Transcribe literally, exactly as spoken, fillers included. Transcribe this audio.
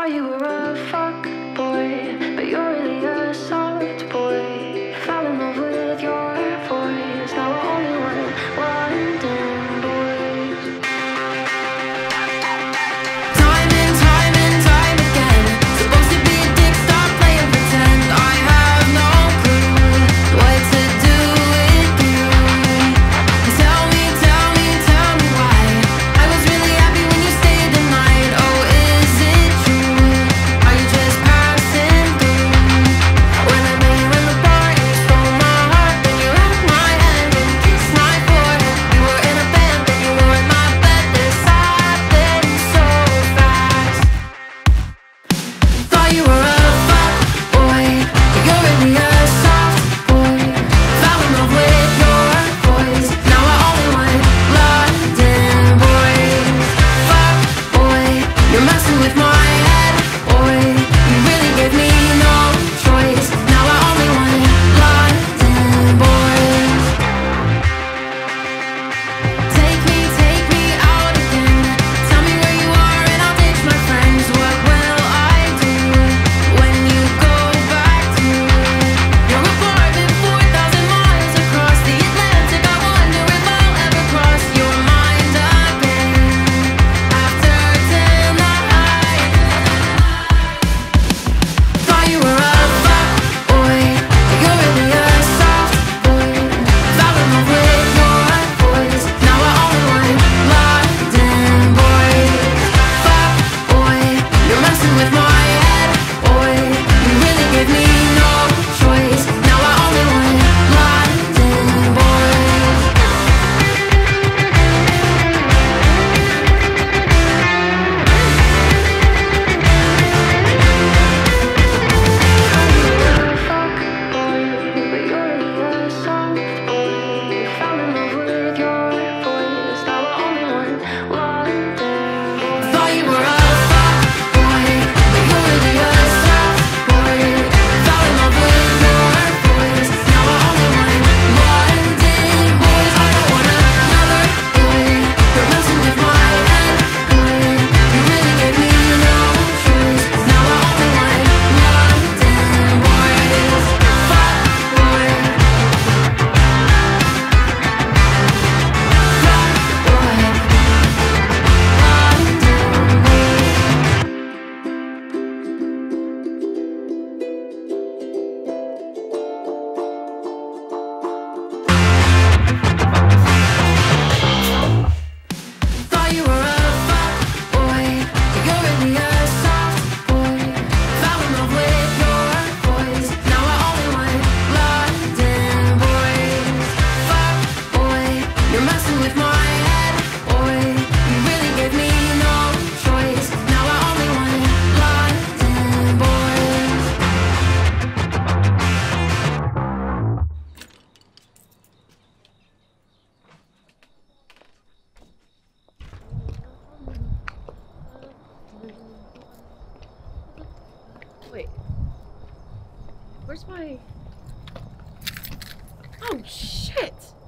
Thought you were a fuck boy, but you're really a soft boy. Fell in love with your voice. Now we're only one London Boyz. Time and time and time again. Supposed to be a dick, stop playing pretend. I have no clue what to do with you. Tell me, tell me, tell me why. I was really happy when you stayed the night. Oh, is it true? Are you just passing through? When I met you in the bar and you stole my heart, then you wrapped my hand and kissed my forehead. We were in a band, then you were in my bed. This happened so fast. Thought you were a fuck boy, but you're really a soft boy. Fell in love with your voice. Now I only want London Boyz. Fuck boy, you're messing with my head, boy. You really gave me no choice. Now I only want London Boyz. Take me, take me out again. Tell me where you are and I'll ditch my friends. What will I do when you go back to your apartment four thousand miles across the Atlantic? I wonder if I'll ever cross your mind again after tonight. Thought you were a fuck boy, but you're really a soft boy. Fell in love with your voice. Now I only want London Boyz. Fuck boy, you're messing with my head, boy. You really gave me no choice. Now I only want London Boyz. Fuck boy, but you're really a soft boy. Fell in love with your voice. Now I only want London Boyz. Thought you were a fuck boy, but you're really a soft boy. Fell in love with your voice. Now I only want London Boyz. I don't want another boy. You're messing with my head, boy. You really gave me no choice. Now I only want London Boyz. Fuck boy. Fuck boy. Thought you were a fuck boy, but you're really a soft boy. Fell in love with your voice. Now I only want London Boyz. Fuck boy, you're messing with my head, boy. You really gave me no choice. Now I only want London Boyz. Wait. Where's my... Oh, shit!